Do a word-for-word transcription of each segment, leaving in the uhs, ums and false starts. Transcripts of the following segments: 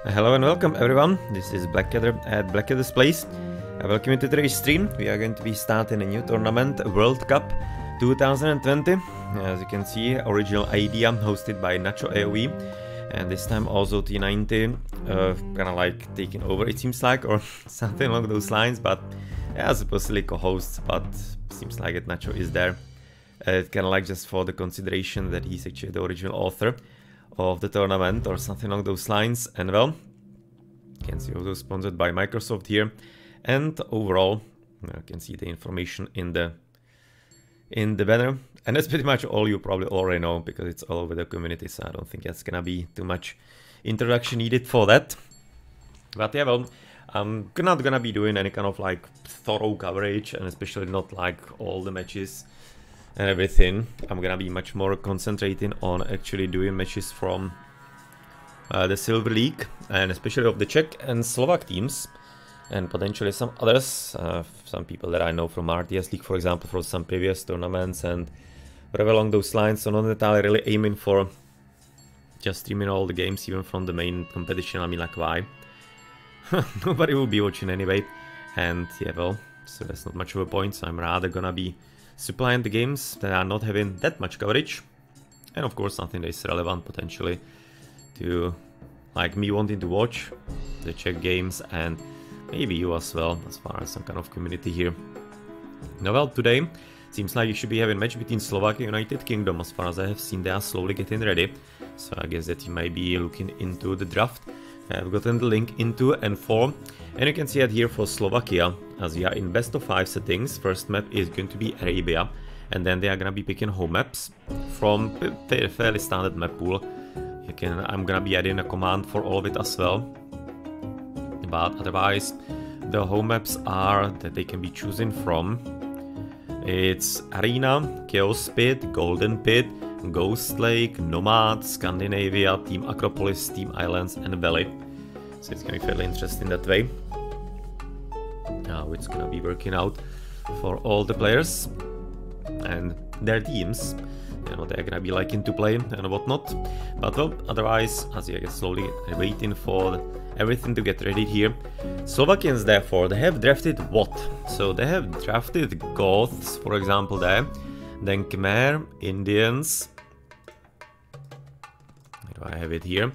Hello and welcome everyone, this is Blackadder at Blackadder's Place. I welcome you to today's stream. We are going to be starting a new tournament, World Cup two thousand twenty. As you can see, original idea hosted by Nacho A O E. And this time also T ninety, uh, kinda like taking over it seems like, or something along those lines. But yeah, supposedly co-hosts, but seems like it Nacho is there. Uh, kinda like just for the consideration that he's actually the original author of the tournament or something along those lines. And well, you can see also sponsored by Microsoft here, and overall you can see the information in the in the banner, and that's pretty much all you probably already know because it's all over the community, so I don't think that's gonna be too much introduction needed for that. But yeah, well, I'm not gonna be doing any kind of like thorough coverage, and especially not like all the matches and everything. I'm gonna be much more concentrating on actually doing matches from uh, the Silver League, and especially of the Czech and Slovak teams, and potentially some others, uh, some people that I know from R T S League, for example, from some previous tournaments and whatever along those lines. So not entirely really aiming for just streaming all the games even from the main competition. I mean, like, why? Nobody will be watching anyway, and yeah, well, so that's not much of a point. So I'm rather gonna be supplying the games that are not having that much coverage, and of course something that is relevant potentially to like me wanting to watch the Czech games, and maybe you as well, as far as some kind of community here. Now well, today seems like you should be having a match between Slovakia and United Kingdom. As far as I have seen, they are slowly getting ready, so I guess that you might be looking into the draft. I've gotten the link into and for, and you can see it here for Slovakia, as we are in best of five settings. First map is going to be Arabia, and then they are gonna be picking home maps from a fairly standard map pool. You can, I'm gonna be adding a command for all of it as well, but otherwise the home maps are that they can be choosing from. It's Arena, Chaos Pit, Golden Pit, Ghost Lake, Nomad, Scandinavia, Team Acropolis, Team Islands, and Valley. So it's gonna be fairly interesting that way, how it's gonna be working out for all the players and their teams, and what they're gonna be liking to play and whatnot. But well, otherwise, as you get slowly waiting for everything to get ready here. Slovakians, therefore, they have drafted what? So they have drafted Goths, for example, there. Then Khmer, Indians. Where do I have it here?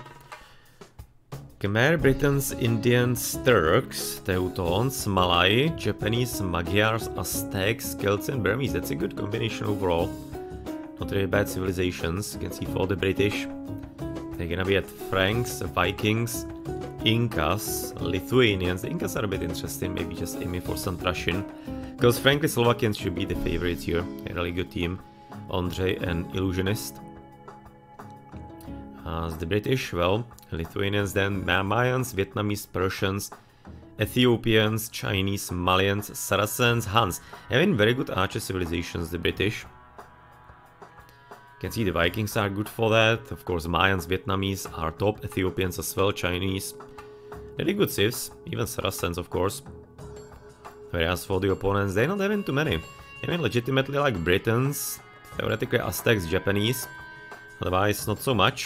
Khmer, Britons, Indians, Turks, Teutons, Malay, Japanese, Magyars, Aztecs, Celts, and Burmese. That's a good combination overall. Not really bad civilizations. You can see for the British, they're gonna be at Franks, Vikings, Incas, Lithuanians. The Incas are a bit interesting, maybe just aiming for some Russian. Because frankly, Slovakians should be the favorites here. A really good team. Andre and Illusionist. As the British, well, Lithuanians, then Mayans, Vietnamese, Persians, Ethiopians, Chinese, Malians, Saracens, Huns. Having very good archer civilizations, the British. You can see the Vikings are good for that. Of course, Mayans, Vietnamese are top. Ethiopians as well, Chinese. Very good civs, even Saracens, of course. Whereas for the opponents, they're not having too many. I mean, legitimately like Britons, theoretically Aztecs, Japanese. Otherwise, not so much.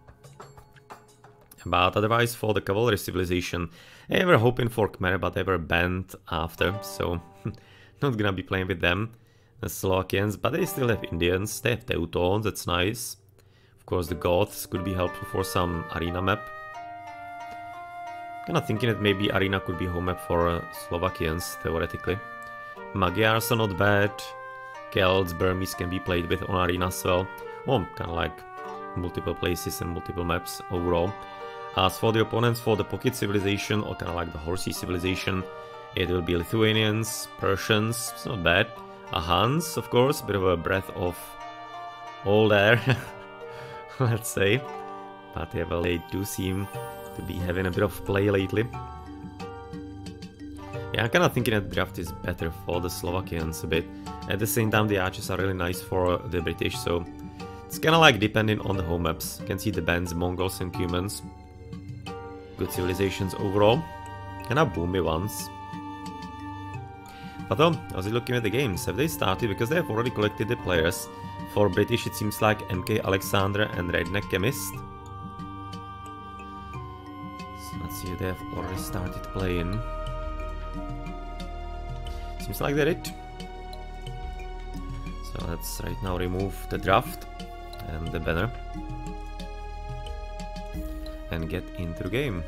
But otherwise, for the cavalry civilization, they were hoping for Khmer, but they were banned after, so not gonna be playing with them. The Slovakians, but they still have Indians, they have Teutons, that's nice. Of course, the Goths could be helpful for some arena map. Kinda thinking that maybe arena could be home map for uh, Slovakians, theoretically. Magyars are not bad. Celts, Burmese can be played with on arena as well. Well, kinda like multiple places and multiple maps overall. As for the opponents for the pocket civilization, or kinda like the horsey civilization, it will be Lithuanians, Persians, it's not bad. A Huns, of course, a bit of a breath of all there, let's say. But yeah, well, they do seem to be having a bit of play lately. Yeah, I'm kind of thinking that draft is better for the Slovakians a bit. At the same time, the archers are really nice for the British, so it's kind of like depending on the home maps. You can see the bands, Mongols and Cumans. Good civilizations overall. Kind of boomy ones. But though, I was looking at the games, have they started? Because they have already collected the players. For British, it seems like M K Alexander and redneckchemist. See, they have already started playing. Seems like they're it. So let's right now remove the draft and the banner and get into the game.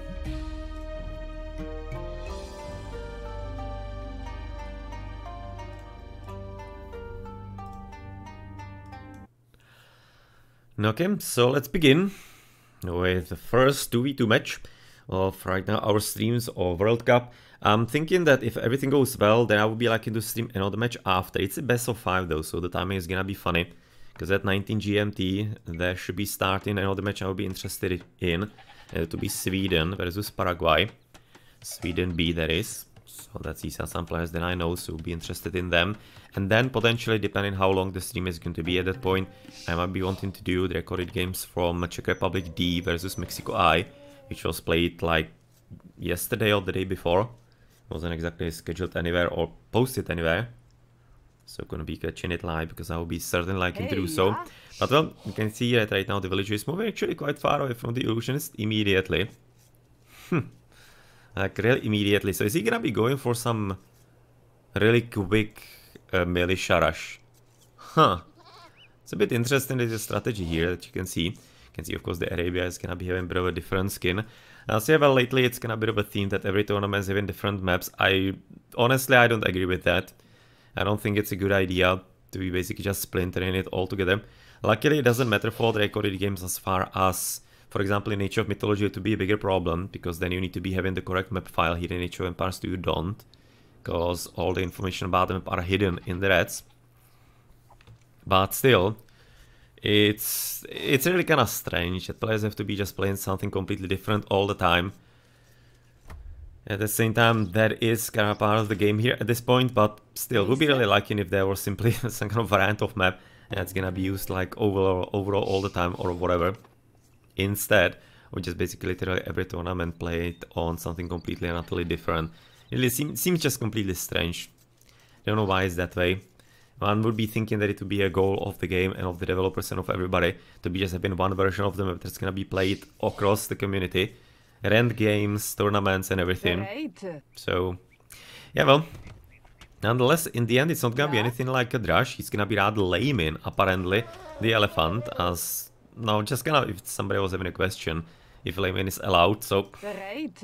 Okay, so let's begin with the first two v two match of right now our streams of World Cup. I'm thinking that if everything goes well, then I will be like to stream another match after. It's a best of five though, so the timing is gonna be funny. Because at nineteen G M T, there should be starting another match I will be interested in. Uh, to be Sweden versus Paraguay. Sweden B, that is. So that's these are some players that I know, so we'll be interested in them. And then potentially, depending how long the stream is going to be at that point, I might be wanting to do the recorded games from Czech Republic D versus Mexico I, which was played like yesterday or the day before. Wasn't exactly scheduled anywhere or posted anywhere. So gonna be catching it live because I will be certainly liking hey, to do so. Yeah. But well, you can see that right now the villager is moving actually quite far away from the illusionist immediately. Like really immediately. So is he gonna be going for some really quick uh, militia rush? Huh. It's a bit interesting, there's a strategy here that you can see. You can see of course the Arabia is gonna be having a bit of a different skin. I'll say well lately it's gonna be a bit of a theme that every tournament is having different maps. I honestly I don't agree with that. I don't think it's a good idea to be basically just splintering it all together. Luckily, it doesn't matter for the recorded games as far as, for example, in Age of Mythology, to be a bigger problem, because then you need to be having the correct map file. Here in Age of Empires two, you don't, because all the information about the map are hidden in the reds. But still, it's it's really kind of strange that players have to be just playing something completely different all the time. At the same time, that is kind of part of the game here at this point, but still, would be really liking if there was simply some kind of variant of map and it's gonna be used like overall, overall all the time or whatever. Instead, we just basically literally every tournament played on something completely and utterly different. It really seems, seems just completely strange. I don't know why it's that way. One would be thinking that it would be a goal of the game and of the developers and of everybody to be just having one version of the map that's gonna be played across the community. Rent games, tournaments and everything. Right. So, yeah, well, nonetheless, in the end it's not gonna yeah. be anything like a Drush. He's gonna be rather laming, apparently, the elephant, as, no, just kind of, if somebody was having a question, if laming is allowed, so... Right.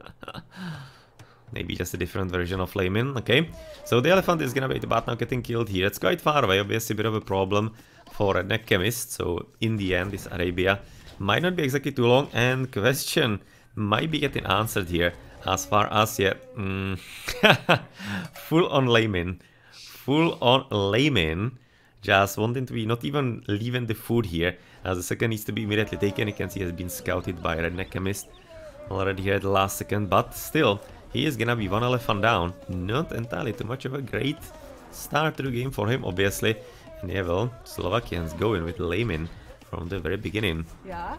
Maybe just a different version of laming, okay. So the elephant is gonna be about now getting killed here. It's quite far away, obviously a bit of a problem for redneckchemist, so in the end, this Arabia might not be exactly too long, and question... might be getting answered here as far as yet. Mm. Full on layman. Full on layman. Just wanting to be not even leaving the food here. As the second needs to be immediately taken. You can see he has been scouted by redneckchemist already here at the last second. But still, he is gonna be one elephant down. Not entirely too much of a great start to the game for him, obviously. And yeah, well, Slovakians going with layman from the very beginning. Yeah.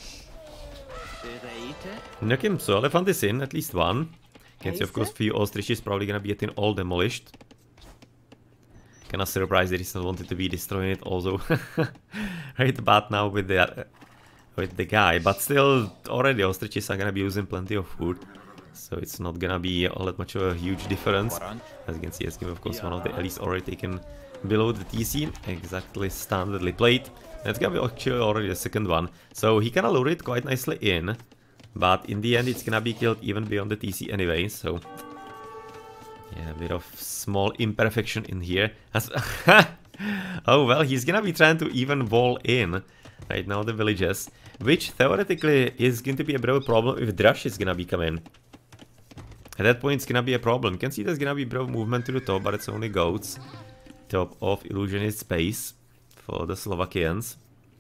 Okay, so elephant is in, at least one. Can see of course few ostrich is probably gonna be getting all demolished. Kinda surprised that he's not wanted to be destroying it also. Right about now with the uh, with the guy, but still already ostriches are gonna be using plenty of food. So it's not gonna be all that much of a huge difference. As you can see, Eskim of course one of the Ellis already taken below the T C, exactly standardly played. That's gonna be actually already the second one. So he kinda lured it quite nicely in. But in the end it's gonna be killed even beyond the T C anyway, so... yeah, a bit of small imperfection in here. Oh well, he's gonna be trying to even wall in right now the villages. Which theoretically is going to be a bit of a problem if Drush is gonna be coming. At that point it's gonna be a problem. You can see there's gonna be a bit of movement to the top, but it's only Goths. Top of illusionist space for the Slovakians.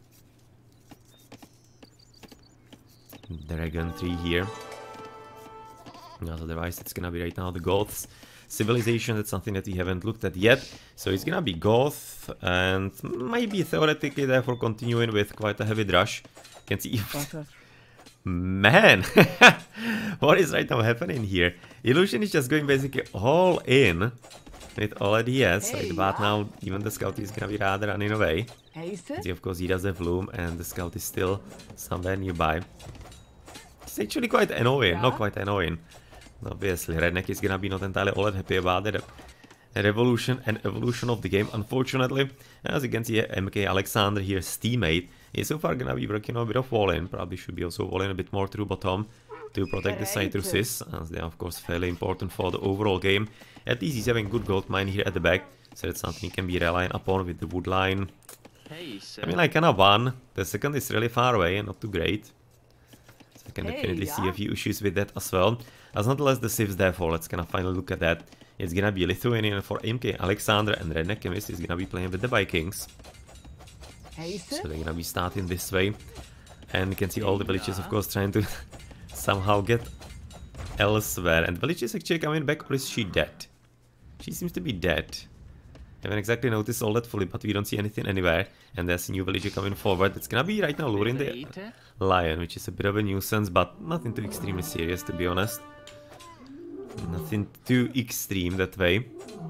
Dragon tree here. Otherwise it's gonna be right now the Goths. Civilization, that's something that we haven't looked at yet. So it's gonna be Goth and maybe theoretically therefore continuing with quite a heavy Drush. You can see... Man! What is right now happening here? Illusion is just going basically all in with all that he has. Hey, right about now even the scout is gonna be rather running away. Hey, see, of course he does have Loom and the scout is still somewhere nearby. It's actually quite annoying, not quite annoying. Obviously, Redneck is gonna be not entirely all that happy about it. A revolution and evolution of the game, unfortunately. As you can see, mkalexander here, his teammate, is so far gonna be working on a bit of wall-in. Probably should be also wall-in a bit more through bottom to protect the citruses, as they are of course fairly important for the overall game. At least he's having good gold mine here at the back, so that's something he can be relying upon with the wood line. Hey, I mean, like kinda one. The second is really far away and not too great. So I can hey, definitely yeah. see a few issues with that as well. As nonetheless the civs therefore, let's kinda finally look at that. It's gonna be Lithuanian for mkalexander, and redneckchemist is gonna be playing with the Vikings. Hey, so they're gonna be starting this way. And you can see all the villages of course trying to somehow get elsewhere. And the village is actually coming back, or is she dead? She seems to be dead. I haven't exactly noticed all that fully, but we don't see anything anywhere. And there's a new villager coming forward. It's gonna be right now luring the lion, which is a bit of a nuisance, but nothing too extremely serious, to be honest. Nothing too extreme that way.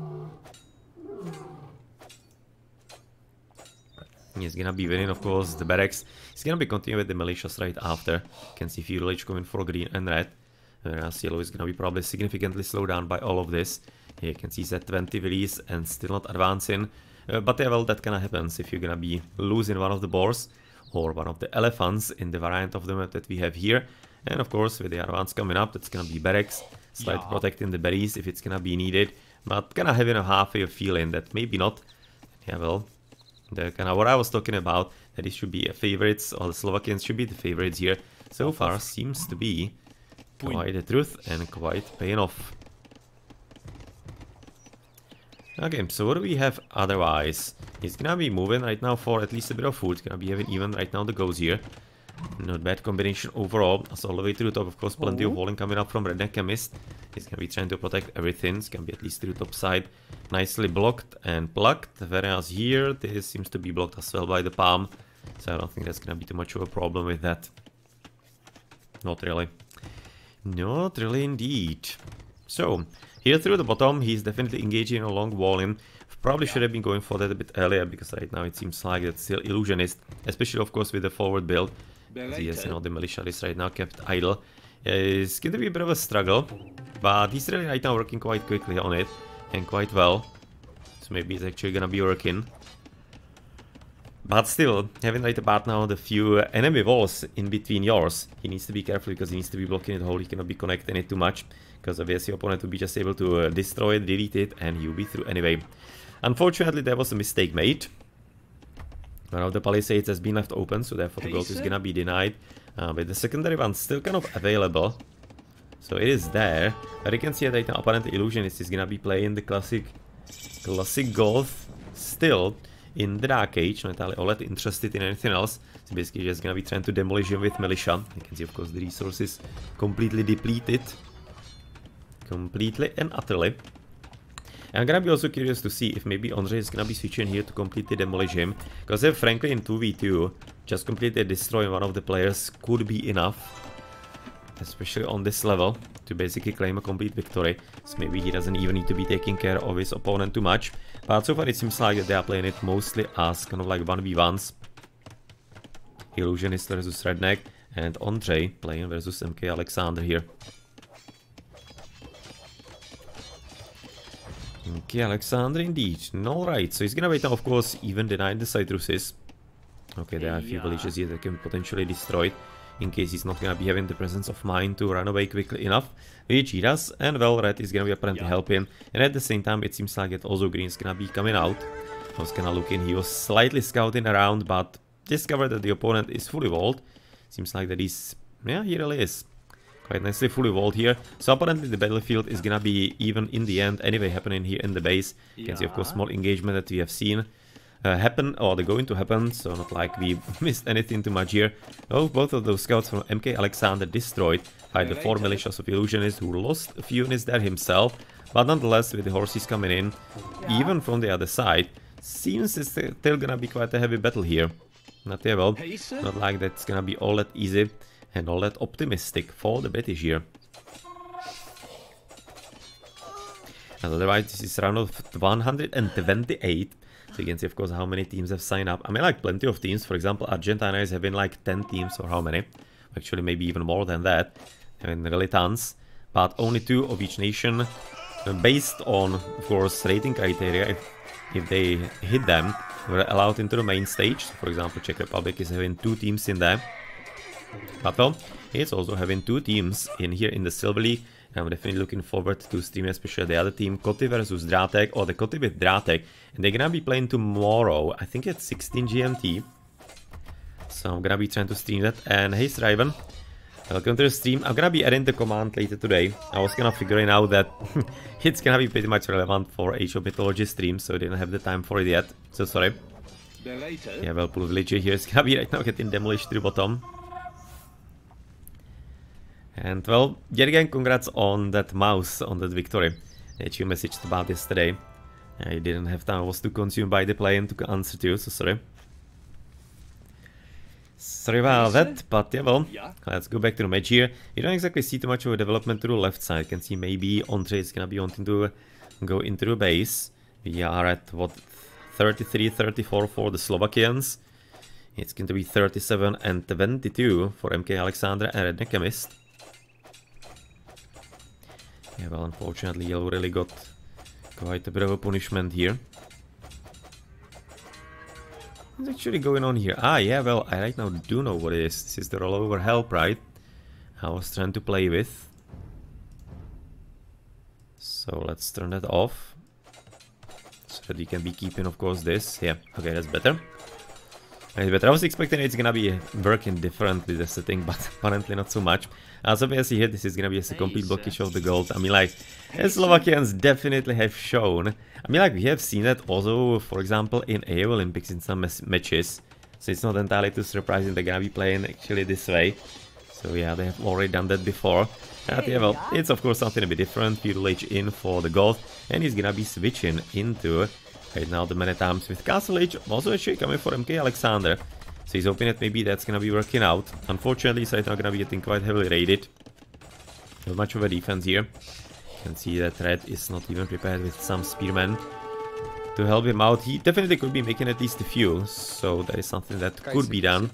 He's gonna be winning, of course, the barracks. He's gonna be continuing with the militias right after. You can see a few village coming for green and red. Whereas yellow is gonna be probably significantly slowed down by all of this. Here you can see that twenty villies and still not advancing. Uh, but yeah, well, that kinda happens if you're gonna be losing one of the boars or one of the elephants in the variant of the map that we have here. And of course, with the advance coming up, that's gonna be barracks. Slight yeah. protecting the berries if it's gonna be needed. But kinda having a half a feeling that maybe not. Yeah, well, the kinda what I was talking about, that it should be a favorites, or the Slovakians should be the favorites here. So far seems to be quite the truth and quite paying off. Okay, so what do we have otherwise? He's gonna be moving right now for at least a bit of food. Gonna be having even right now the goes here. Not bad combination overall. So all the way to the top, of course, plenty oh. of walling coming up from redneckchemist. He's gonna be trying to protect everything. It's gonna be at least to the top side. Nicely blocked and plucked. Whereas here, this seems to be blocked as well by the palm. So I don't think that's gonna be too much of a problem with that. Not really. Not really indeed. So, here through the bottom, he's definitely engaging in a long walling. Probably should have been going for that a bit earlier, because right now it seems like it's still illusionist. Especially, of course, with the forward build. As he has, you know, the militia is right now kept idle. Uh, it's going to be a bit of a struggle. But he's really right now working quite quickly on it. And quite well. So maybe it's actually gonna be working. But still, having right about now the few enemy walls in between yours, he needs to be careful because he needs to be blocking it whole. He cannot be connecting it too much, because obviously your opponent will be just able to uh, destroy it, delete it, and you'll be through anyway. Unfortunately, there was a mistake made. One of the palisades has been left open, so therefore the gold is gonna be denied. Uh, but the secondary one still kind of available, so it is there. But you can see that right now, apparently Illusionist is gonna be playing the classic, classic Goth still in the Dark Age, not entirely all that interested in anything else. So basically just gonna be trying to demolish him with militia. You can see, of course, the resources completely depleted. Completely and utterly. And I'm gonna be also curious to see if maybe Ondřej is gonna be switching here to completely demolish him. Because if frankly in two v two, just completely destroying one of the players could be enough. Especially on this level, to basically claim a complete victory. So maybe he doesn't even need to be taking care of his opponent too much. But so far it seems like that they are playing it mostly as kind of like one v ones. Illusionist versus Redneck, and Ondřej playing versus mkalexander here. mkalexander indeed. Alright, so he's gonna wait now, of course, even denying the citruses. Okay, there are a few villages here that can be potentially destroyed, in case he's not gonna be having the presence of mind to run away quickly enough, which he does, and well, red is gonna be apparently yeah. helping, and at the same time it seems like that also green is gonna be coming out. I was kinda looking, he was slightly scouting around, but discovered that the opponent is fully walled. Seems like that he's, yeah, he really is. Quite nicely fully walled here. So apparently the battlefield is gonna be even in the end anyway happening here in the base. You can yeah. see, of course, small engagement that we have seen Uh, happen, or they're going to happen, so not like we missed anything too much here. Oh, both of those scouts from mkalexander destroyed by the four militias of Illusionist, who lost a few units there himself, but nonetheless, with the horses coming in, yeah. even from the other side, seems it's still gonna be quite a heavy battle here. Not yeah, well, not like that's gonna be all that easy and all that optimistic for the British here. And otherwise, this is round of one hundred twenty-eight. So you can see, of course, how many teams have signed up. I mean, like, plenty of teams. For example, Argentina is having like ten teams, or how many? Actually, maybe even more than that. I mean, really tons. But only two of each nation. Based on, of course, rating criteria, if, if they hit them, were allowed into the main stage. So for example, Czech Republic is having two teams in there. But well, it's also having two teams in here in the Silver League. I'm definitely looking forward to streaming, especially the other team, Koty versus Drátek, or the Koty with Drátek. And they're gonna be playing tomorrow, I think it's sixteen G M T. So I'm gonna be trying to stream that. And hey, Sraven, welcome to the stream. I'm gonna be adding the command later today. I was kind of figuring out that it's gonna be pretty much relevant for Age of Mythology stream, so I didn't have the time for it yet. So sorry. Yeah, well, Pool Villager here is gonna be right now getting demolished to the bottom. And well, yet again, congrats on that mouse, on that victory that you messaged about yesterday. I didn't have time, I was too consumed by the play and to answer to you, so sorry. Sorry about that, but yeah, well, let's go back to the match here. You don't exactly see too much of a development to the left side. You can see maybe Ondřej is gonna be wanting to go into the base. We are at, what, thirty-three thirty-four for the Slovakians. It's going to be thirty-seven and twenty-two for mkalexander and redneckchemist. Yeah, well, unfortunately, Yellow really got quite a bit of a punishment here. What's actually going on here? Ah, yeah, well, I right now do know what it is. This is the rollover help, right? I was trying to play with. So let's turn that off. So that you can be keeping, of course, this. Yeah, okay, that's better. That's better. I was expecting it's gonna be working differently, the setting, but apparently not so much. As obviously here, this is gonna be a complete blockage of the gold. I mean, like, Slovakians definitely have shown. I mean, like, we have seen that also, for example, in A O Olympics in some matches. So it's not entirely too surprising they're gonna be playing actually this way. So yeah, they have already done that before. But yeah, well, it's of course something a bit different. Feudal Age in for the Goths, and he's gonna be switching into right now the many times with Castle Age, also actually coming for mkalexander. So he's hoping that maybe that's gonna be working out. Unfortunately, he's right now gonna be getting quite heavily raided. Not much of a defense here. You can see that Red is not even prepared with some spearmen to help him out. He definitely could be making at least a few, so that is something that could be done.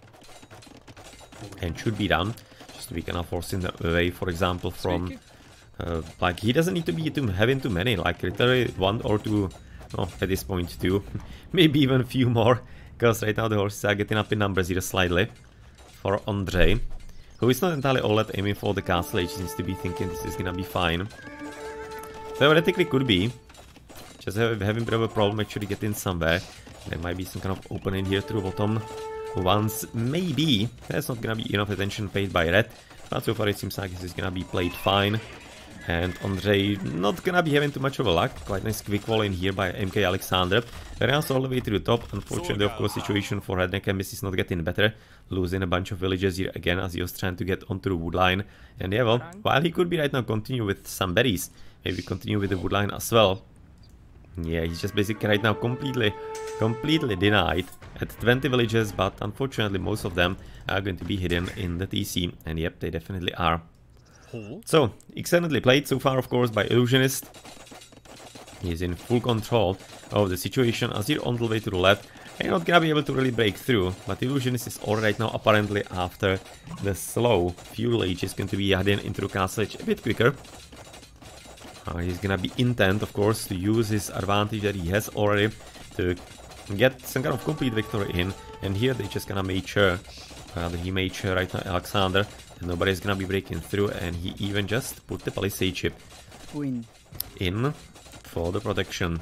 And should be done. Just to be kind of forcing away, for example, from... Uh, like, he doesn't need to be too, having too many, like literally one or two... Oh, at this point two. Maybe even a few more. Because right now the horses are getting up in numbers here slightly. For Ondřej, who is not entirely all that aiming for the castle age, seems to be thinking this is gonna be fine. Theoretically could be. Just have, having a bit of a problem actually getting somewhere. There might be some kind of opening here to the bottom. Once, maybe. There's not gonna be enough attention paid by Red. But so far it seems like this is gonna be played fine. And Ondřej not gonna be having too much of a luck. Quite nice quick wall in here by mkalexander. Runs all the way to the top. Unfortunately, of course, situation for redneckchemist is not getting better. Losing a bunch of villagers here again as he was trying to get onto the wood line. And yeah, well, while he could be right now continue with some berries, maybe continue with the wood line as well. Yeah, he's just basically right now completely, completely denied at twenty villages, but unfortunately most of them are going to be hidden in the T C. And yep, they definitely are. So, excellently played so far, of course, by Illusionist. He's in full control of the situation as he's on the way to the left. And not gonna be able to really break through, but Illusionist is all right now apparently after the slow Feudal Age is going to be heading into the castle age a bit quicker. Uh, he's gonna be intent, of course, to use his advantage that he has already to get some kind of complete victory in. And here they just gonna make sure, uh, he made sure right now Alexander, and nobody's gonna be breaking through, and he even just put the palisade chip Win. in for the protection.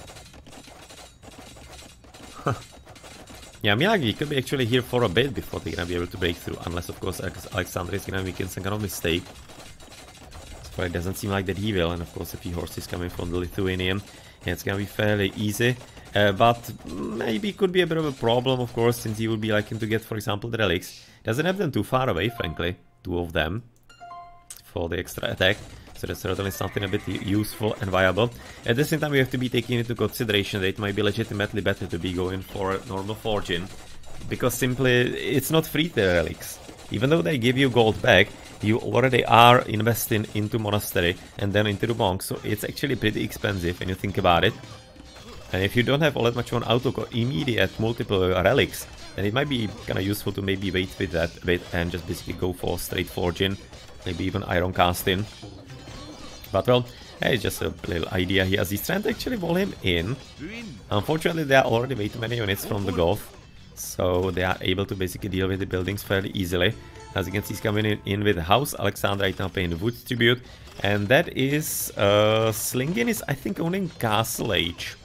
Yeah, I mean, like, he could be actually here for a bit before they're gonna be able to break through, unless of course Alexander is gonna make some kind of mistake. But it doesn't seem like that he will, and of course a few horses coming from the Lithuanian, yeah, it's gonna be fairly easy. Uh, but maybe it could be a bit of a problem, of course, since he would be liking to get, for example, the relics. Doesn't have them too far away, frankly, two of them, for the extra attack. So that's certainly something a bit useful and viable. At the same time, we have to be taking into consideration that it might be legitimately better to be going for normal forging, because simply it's not free, the relics. Even though they give you gold back, you already are investing into monastery and then into the monks, so it's actually pretty expensive when you think about it. And if you don't have all that much on auto immediate multiple relics, then it might be kind of useful to maybe wait with that a bit and just basically go for straight forging, maybe even iron casting. But well, hey, it's just a little idea here as he's trying to actually wall him in. Unfortunately, there are already way too many units from the Goths, so they are able to basically deal with the buildings fairly easily. As you can see, he's coming in, in with the house. Alexander right now paying the wood tribute, and that is uh, Slingin is I think owning Castle Age.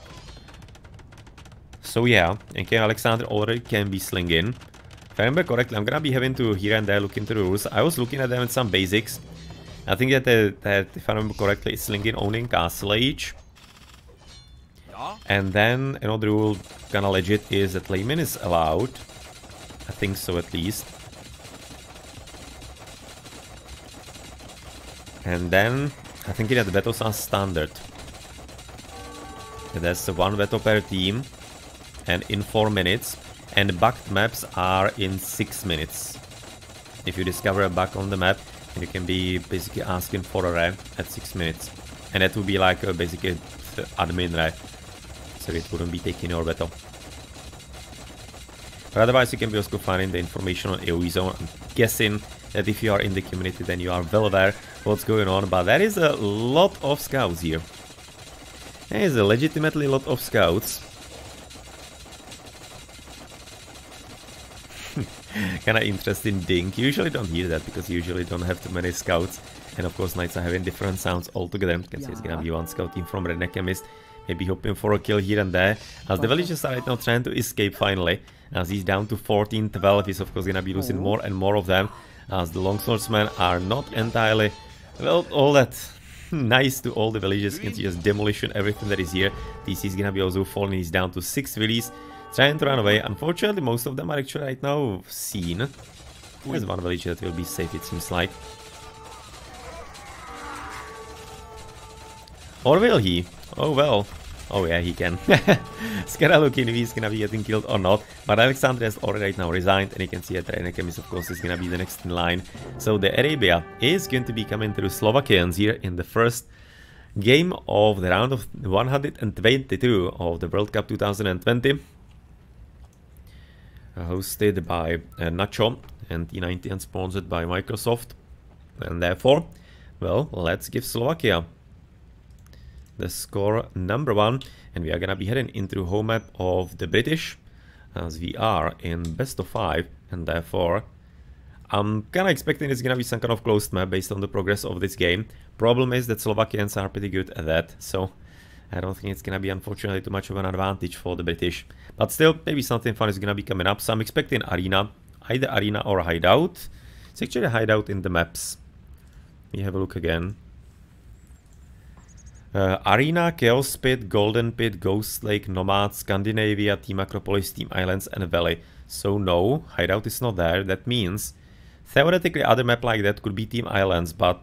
So yeah, and King Alexander already can be slinging. If I remember correctly, I'm gonna be having to here and there look into the rules. I was looking at them in some basics. I think that, uh, that if I remember correctly, it's slinging owning Castle Age. And then another rule, kinda legit, is that layman is allowed. I think so at least. And then I think that the battles are standard. That's one battle per team. And in four minutes, and bugged maps are in six minutes. If you discover a bug on the map, you can be basically asking for a rare at six minutes, and that would be like a basically admin rare, so it wouldn't be taking your battle. But otherwise, you can be also finding the information on A O E Zone. I'm guessing that if you are in the community, then you are well aware what's going on. But there is a lot of scouts here. There is a legitimately lot of scouts. Kinda interesting ding. You usually don't hear that because you usually don't have too many scouts. And of course, knights are having different sounds altogether. You can see it's gonna be one scout team from redneckchemist, maybe hoping for a kill here and there. As the villagers are right now trying to escape finally. As he's down to fourteen, twelve, he's of course gonna be losing more and more of them. As the longswordsmen are not entirely, well, all that nice to all the villagers. You can see just demolition, everything that is here. T C is gonna be also falling. He's down to six villies. Trying to run away. Unfortunately, most of them are actually right now seen. There's one village that will be safe, it seems like. Or will he? Oh well. Oh yeah, he can. It's gonna look in if he's gonna be getting killed or not. But Alexander has already right now resigned, and you can see that the redneckchemist, of course, is gonna be the next in line. So the Arabia is going to be coming through Slovakians here in the first game of the round of one hundred twenty-two of the World Cup two thousand twenty. Hosted by uh, Nacho and T ninety and sponsored by Microsoft, and therefore, well, let's give Slovakia the score number one, and we are gonna be heading into home map of the British, as we are in best of five, and therefore I'm kinda expecting it's gonna be some kind of closed map based on the progress of this game. Problem is that Slovakians are pretty good at that, so I don't think it's gonna be unfortunately too much of an advantage for the British. But still, maybe something fun is gonna be coming up. So I'm expecting arena, either arena or hideout. It's actually a hideout in the maps. Let me have a look again. Uh, arena, Chaos Pit, Golden Pit, Ghost Lake, Nomad, Scandinavia, Team Acropolis, Team Islands, and Valley. So no, hideout is not there. That means theoretically other map like that could be Team Islands, but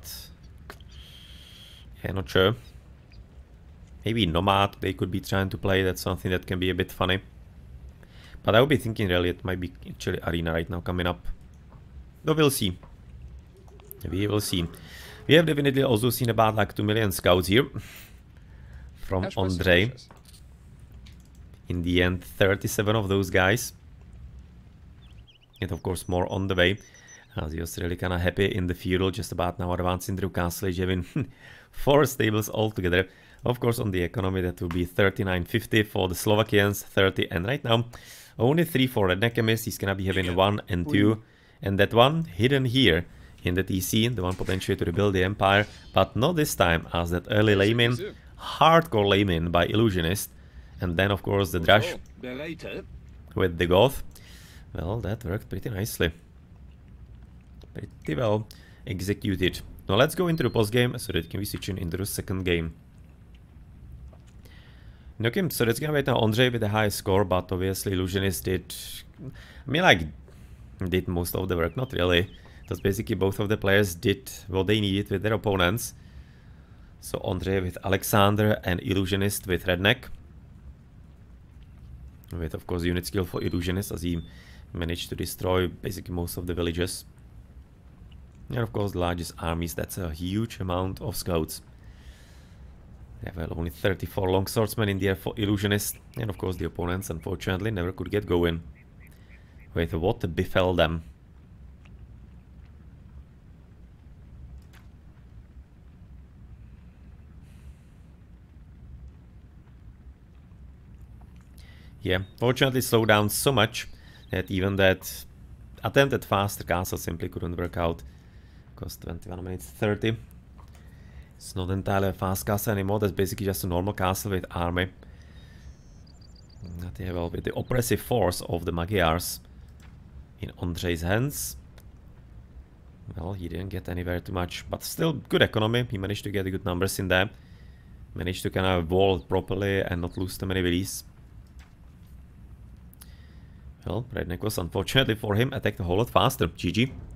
yeah, not sure. Maybe Nomad, they could be trying to play. That's something that can be a bit funny. But I would be thinking really it might be actually arena right now coming up. But we'll see. We will see. We have definitely also seen about like two million scouts here. From Andre. In the end, thirty-seven of those guys. And of course more on the way. As he was really kind of happy in the feudal, just about now advancing through Castle Age, having four stables altogether. Of course, on the economy, that will be thirty-nine fifty for the Slovakians, thirty, and right now, only three for redneckchemist. He's gonna be having one and two, and that one hidden here in the T C, the one potentially to rebuild the empire, but not this time, as that early layman, hardcore layman by Illusionist, and then of course the Drash with the Goth. Well, that worked pretty nicely. Pretty well executed. Now let's go into the post game so that it can be switching into the second game. Okay, so that's gonna be right now Andre with the highest score, but obviously Illusionist did, I mean, like, did most of the work. Not really. It was basically both of the players did what they needed with their opponents. So Andre with Alexander and Illusionist with Redneck. With of course unit skill for Illusionist, as he managed to destroy basically most of the villages. And of course the largest armies, that's a huge amount of scouts. Yeah, well, only thirty-four longswordsmen in the air for Illusionist, and of course the opponents unfortunately never could get going. with what befell them. Yeah, fortunately slowed down so much that even that attempted faster castle simply couldn't work out. Cost twenty-one minutes thirty. It's not entirely a fast castle anymore, that's basically just a normal castle with army. That, yeah, well, with the oppressive force of the Magyars in Ondřej's hands. Well, he didn't get anywhere too much, but still good economy. He managed to get good numbers in there. Managed to kind of wall properly and not lose too many villies. Well, Redneck was, unfortunately for him, attacked a whole lot faster. G G.